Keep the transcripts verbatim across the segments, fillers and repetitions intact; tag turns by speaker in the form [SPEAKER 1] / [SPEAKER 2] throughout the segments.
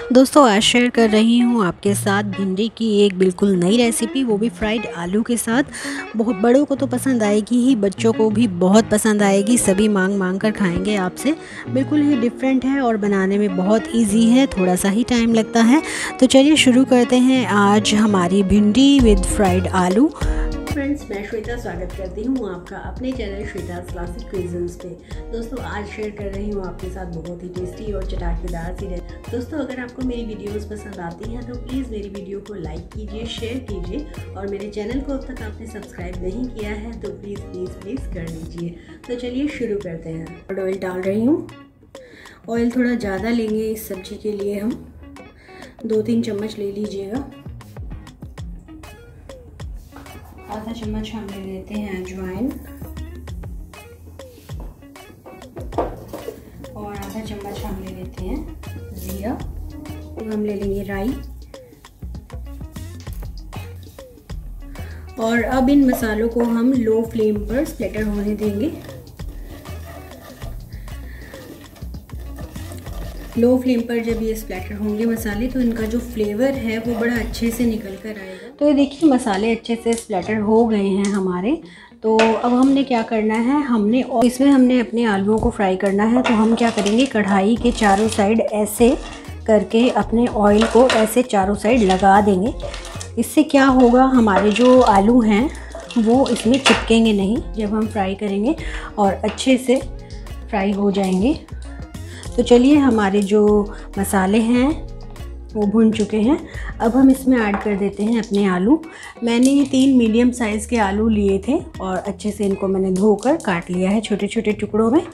[SPEAKER 1] दोस्तों आज शेयर कर रही हूँ आपके साथ भिंडी की एक बिल्कुल नई रेसिपी, वो भी फ्राइड आलू के साथ। बहुत बड़ों को तो पसंद आएगी ही, बच्चों को भी बहुत पसंद आएगी। सभी मांग मांग कर खाएंगे आपसे। बिल्कुल ही डिफरेंट है और बनाने में बहुत इजी है, थोड़ा सा ही टाइम लगता है। तो चलिए शुरू करते हैं आज हमारी भिंडी विद फ्राइड आलू। फ्रेंड्स, मैं श्वेता स्वागत करती हूँ आपका अपने चैनल श्वेता क्लासिक क्विज़न्स पे। दोस्तों आज शेयर कर रही हूँ आपके साथ बहुत ही टेस्टी और चटाकेदार सी रेसिपी। दोस्तों अगर आपको मेरी वीडियोस पसंद आती हैं तो प्लीज़ मेरी वीडियो को लाइक कीजिए, शेयर कीजिए और मेरे चैनल को अब तक आपने सब्सक्राइब नहीं किया है तो प्लीज़ प्लीज़ प्लीज़ कर लीजिए। तो चलिए शुरू करते हैं। ऑयल डाल रही हूँ। ऑयल थोड़ा ज़्यादा लेंगे इस सब्जी के लिए, हम दो तीन चम्मच ले लीजिएगा। आधा चम्मच हम ले लेते हैं अजवाइन और आधा चम्मच हम ले लेते हैं जीरा और हम ले लेंगे राई। और अब इन मसालों को हम लो फ्लेम पर स्प्लिटर होने देंगे। लो फ्लेम पर जब ये स्प्लैटर होंगे मसाले तो इनका जो फ्लेवर है वो बड़ा अच्छे से निकल कर आएगा। तो ये देखिए मसाले अच्छे से स्प्लैटर हो गए हैं हमारे। तो अब हमने क्या करना है, हमने और इसमें हमने अपने आलूओं को फ्राई करना है। तो हम क्या करेंगे, कढ़ाई के चारों साइड ऐसे करके अपने ऑयल को ऐसे चारों साइड लगा देंगे। इससे क्या होगा, हमारे जो आलू हैं वो इसमें चिपकेंगे नहीं जब हम फ्राई करेंगे और अच्छे से फ्राई हो जाएंगे। तो चलिए हमारे जो मसाले हैं वो भुन चुके हैं। अब हम इसमें ऐड कर देते हैं अपने आलू। मैंने तीन मीडियम साइज़ के आलू लिए थे और अच्छे से इनको मैंने धोकर काट लिया है छोटे छोटे टुकड़ों में।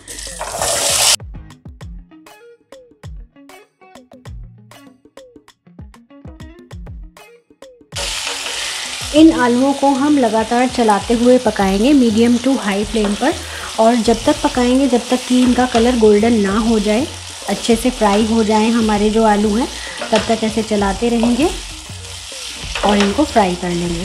[SPEAKER 1] इन आलूओं को हम लगातार चलाते हुए पकाएंगे मीडियम टू हाई फ्लेम पर। और जब तक पकाएंगे जब तक कि इनका कलर गोल्डन ना हो जाए, अच्छे से फ्राई हो जाए हमारे जो आलू हैं, तब तक ऐसे चलाते रहेंगे और इनको फ्राई कर लेंगे।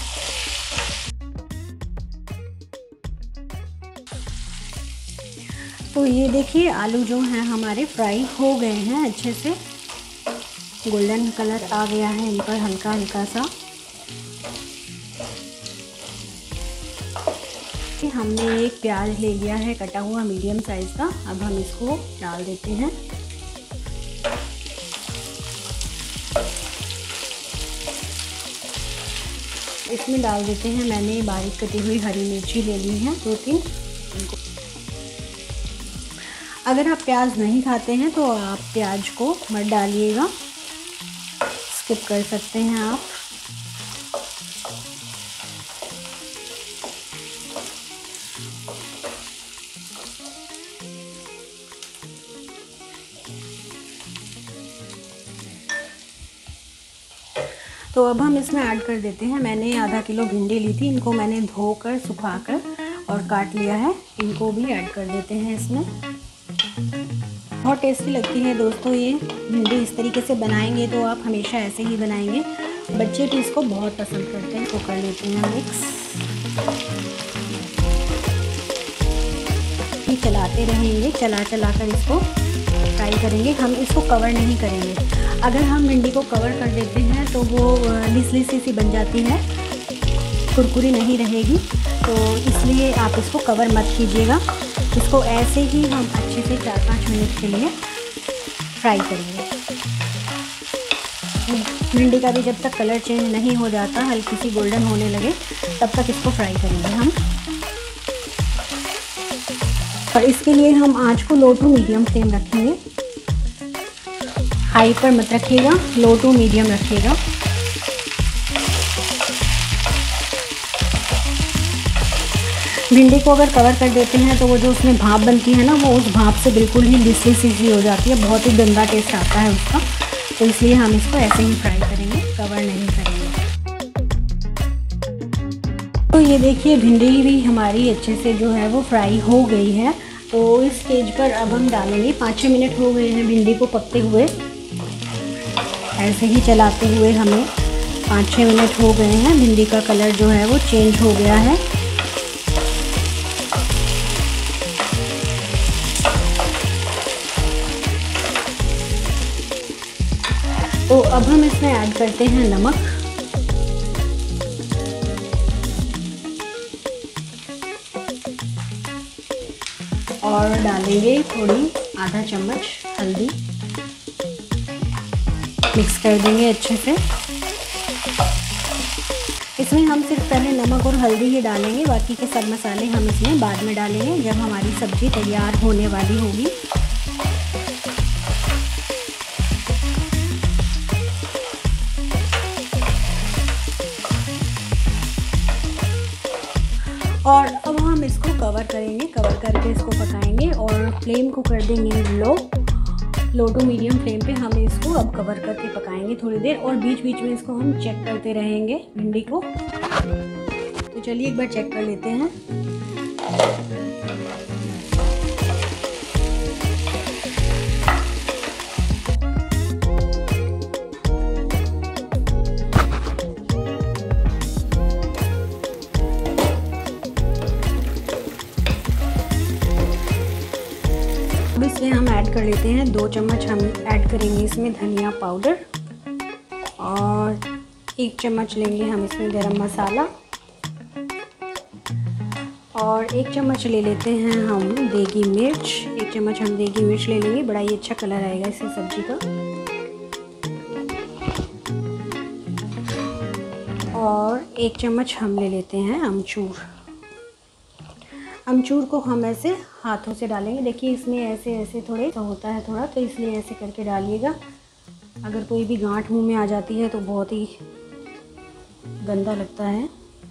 [SPEAKER 1] तो ये देखिए आलू जो हैं हमारे फ्राई हो गए हैं, अच्छे से गोल्डन कलर आ गया है इन पर हल्का हल्का सा। हमने एक प्याज ले लिया है कटा हुआ मीडियम साइज़ का। अब हम इसको डाल देते हैं। इसमें डाल देते हैं, मैंने बारीक कटी हुई हरी मिर्ची ले ली है दो तीन। अगर आप प्याज नहीं खाते हैं तो आप प्याज को मत डालिएगा, स्किप कर सकते हैं आप। तो अब हम इसमें ऐड कर देते हैं, मैंने आधा किलो भिंडी ली थी, इनको मैंने धोकर सुखाकर और काट लिया है। इनको भी ऐड कर देते हैं इसमें। बहुत टेस्टी लगती है दोस्तों ये भिंडी। इस तरीके से बनाएंगे तो आप हमेशा ऐसे ही बनाएंगे, बच्चे भी इसको बहुत पसंद करते हैं। तो कर लेते हैं मिक्स, चलाते रहेंगे, चला चला कर इसको फ्राई करेंगे। हम इसको कवर नहीं करेंगे। अगर हम भिंडी को कवर कर देते हैं तो वो लिस सी सी बन जाती है, कुरकुरी नहीं रहेगी। तो इसलिए आप इसको कवर मत कीजिएगा। इसको ऐसे ही हम अच्छे से चार पाँच मिनट के लिए फ्राई करेंगे। भिंडी का भी जब तक कलर चेंज नहीं हो जाता, हल्की सी गोल्डन होने लगे, तब तक इसको फ्राई करेंगे हम। और इसके लिए हम आंच को लो टू मीडियम फ्लेम रखेंगे। हाई पर मत रखिएगा, लो टू मीडियम रखिएगा। भिंडी को अगर कवर कर देते हैं तो वो जो उसमें भाप बनती है ना, वो उस भाप से बिल्कुल ही लिसी सी हो जाती है, बहुत ही गंदा टेस्ट आता है उसका। तो इसलिए हम इसको ऐसे ही फ्राई करेंगे, कवर नहीं करेंगे। तो ये देखिए भिंडी भी हमारी अच्छे से जो है वो फ्राई हो गई है। तो इस स्टेज पर अब हम डालेंगे, पाँच छः मिनट हो गए हैं भिंडी को पकते हुए, ऐसे ही चलाते हुए हमें पाँच छः मिनट हो गए हैं। भिंडी का कलर जो है वो चेंज हो गया है। तो अब हम इसमें ऐड करते हैं नमक, और डालेंगे थोड़ी आधा चम्मच हल्दी, मिक्स कर देंगे अच्छे से। इसमें हम सिर्फ पहले नमक और हल्दी ही डालेंगे, बाकी के सब मसाले हम इसमें बाद में डालेंगे जब हमारी सब्ज़ी तैयार होने वाली होगी। और अब हम इसको कवर करेंगे, कवर करके इसको पकाएंगे और फ्लेम को कर देंगे low low to medium flame पे हम इसको अब कवर करके पकाएंगे थोड़ी देर, और बीच बीच में इसको हम चेक करते रहेंगे भिंडी को। तो चलिए एक बार चेक कर लेते हैं। अब इसमें हम ऐड कर लेते हैं दो चम्मच हम ऐड करेंगे इसमें धनिया पाउडर, और एक चम्मच लेंगे हम इसमें गरम मसाला, और एक चम्मच ले लेते हैं हम देगी मिर्च, एक चम्मच हम देगी मिर्च ले लेंगे, बड़ा ही अच्छा कलर आएगा इससे सब्जी का। और एक चम्मच हम ले लेते हैं अमचूर। अमचूर को हम ऐसे हाथों से डालेंगे, देखिए इसमें ऐसे ऐसे थोड़े तो होता है थोड़ा, तो इसलिए ऐसे करके डालिएगा। अगर कोई भी गांठ मुंह में आ जाती है तो बहुत ही गंदा लगता है।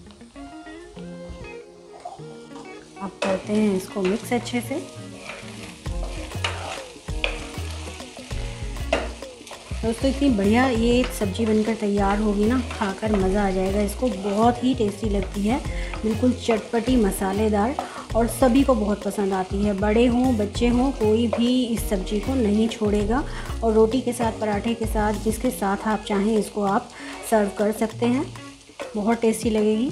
[SPEAKER 1] अब करते हैं इसको मिक्स अच्छे से। दोस्तों इतनी बढ़िया ये सब्ज़ी बनकर तैयार होगी ना, खाकर मज़ा आ जाएगा इसको, बहुत ही टेस्टी लगती है, बिल्कुल चटपटी मसालेदार, और सभी को बहुत पसंद आती है। बड़े हों बच्चे हों कोई भी इस सब्ज़ी को नहीं छोड़ेगा, और रोटी के साथ पराठे के साथ जिसके साथ आप चाहें इसको आप सर्व कर सकते हैं, बहुत टेस्टी लगेगी।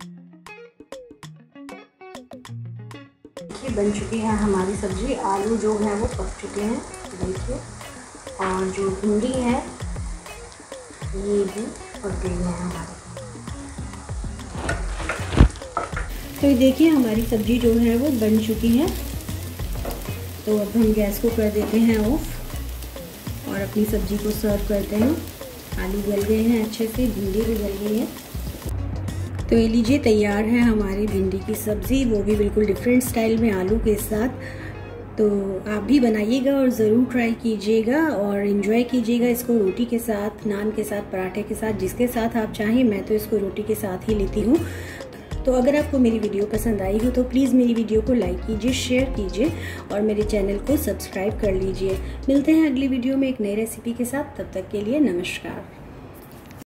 [SPEAKER 1] ये बन चुकी है हमारी सब्ज़ी, आलू जो है वो पक चुके हैं देखिए, और जो भिंडी है ये भी पक गई है हमारी। तो ये देखिए हमारी सब्ज़ी जो है वो बन चुकी है। तो अब हम गैस को कर देते हैं ऑफ और अपनी सब्ज़ी को सर्व करते हैं। आलू गल गए हैं अच्छे से, भिंडी भी गल गई है। तो ये लीजिए तैयार है हमारी भिंडी की सब्ज़ी, वो भी बिल्कुल डिफरेंट स्टाइल में आलू के साथ। तो आप भी बनाइएगा और ज़रूर ट्राई कीजिएगा और इन्जॉय कीजिएगा इसको रोटी के साथ, नान के साथ, पराठे के साथ, जिसके साथ आप चाहें। मैं तो इसको रोटी के साथ ही लेती हूँ। तो अगर आपको मेरी वीडियो पसंद आई हो तो प्लीज़ मेरी वीडियो को लाइक कीजिए, शेयर कीजिए और मेरे चैनल को सब्सक्राइब कर लीजिए। मिलते हैं अगली वीडियो में एक नई रेसिपी के साथ, तब तक के लिए नमस्कार।